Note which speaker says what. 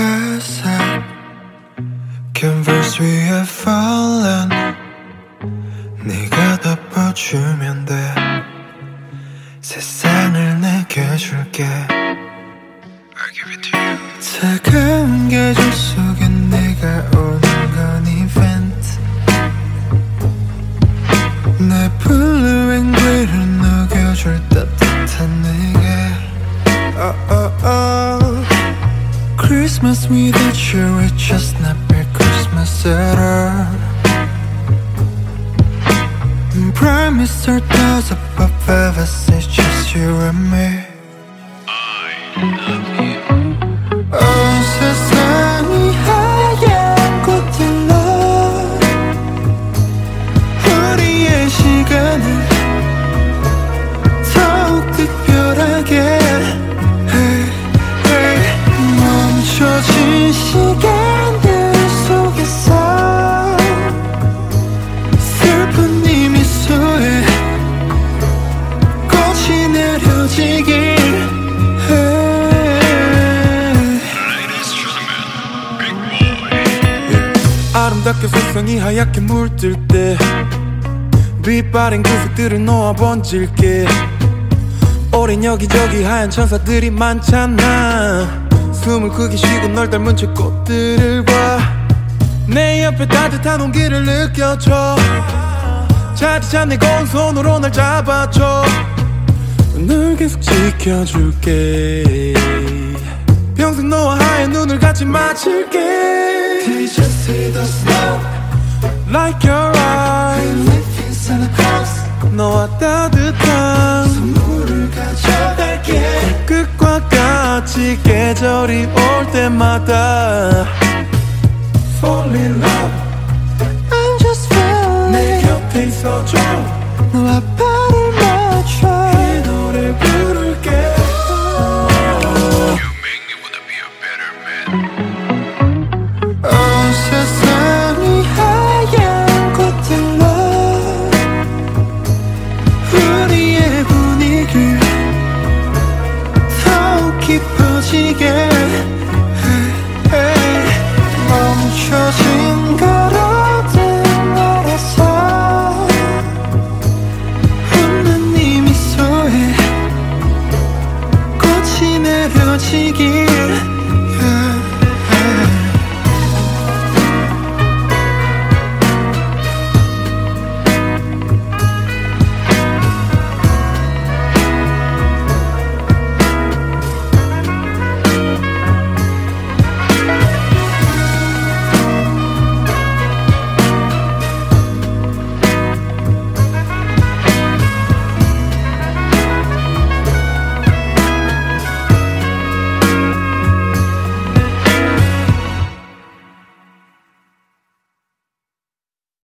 Speaker 1: 회색 canvas 위에 fallen 네가 덮어주면 돼 세상을 내게 줄게 I'll give it to you 차가운 계절 속에 네가 오는 건 이벤트 내 blue and green을 녹여줄 따뜻한 네게 Christmas without you it's just not real Christmas at all Prime stars above us it's just you and me
Speaker 2: I love you
Speaker 1: 세상이 하얀 꽃들로 우리의 시간을 더욱 특별하게 멈춰진 시간들 속에서 슬픈 네 미소에 꽃이 내려지길
Speaker 3: 아름답게 세상이 하얗게 물들 때 빛바랜 그 색들을 놓아 번질게 오랜 여기저기 하얀 천사들이 많잖아 숨을 크게 쉬고 널 닮은 채 꽃들을 봐 내 옆에 따뜻한 온기를 느껴줘 차디찬 내 고운 손으로 날 잡아줘 널 계속 지켜줄게 평생 너와 하얀 눈을 같이 맞출게
Speaker 1: Did you see the snow?
Speaker 3: Like your eyes
Speaker 1: Living Santa Claus
Speaker 3: 너와 따뜻한
Speaker 1: 선물을 가져갈게
Speaker 3: 끝과 같이 계절이 올 때마다
Speaker 1: Fall in love I'm just falling
Speaker 3: 내 곁에 있어줘
Speaker 1: 너와 발을 맞춰
Speaker 3: 이 노래 부를게
Speaker 2: You make me wanna be a better man
Speaker 1: 세상이 하얀 꽃들로 우리의 분위기를 더욱 깊어지게 멈춰진 걸어든 날에서 웃는 네 미소에 꽃이 내려지길